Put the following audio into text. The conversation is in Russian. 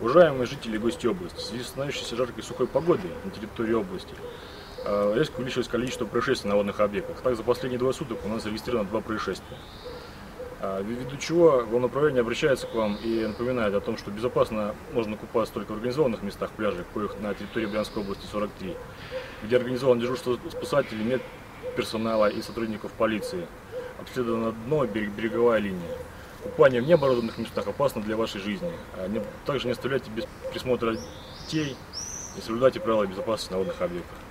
Уважаемые жители и гости области, в связи с становящейся жаркой и сухой погодой на территории области резко увеличилось количество происшествий на водных объектах. Так, за последние 2 суток у нас зарегистрировано 2 происшествия. Ввиду чего Главное обращается к вам и напоминает о том, что безопасно можно купаться только в организованных местах пляжей, коих на территории Брянской области 43, где организовано дежурство спасателей, медперсонала и сотрудников полиции. Обследовано дно, береговая линия. Купание в необорудованных местах опасно для вашей жизни. Также не оставляйте без присмотра детей и соблюдайте правила безопасности на водных объектах.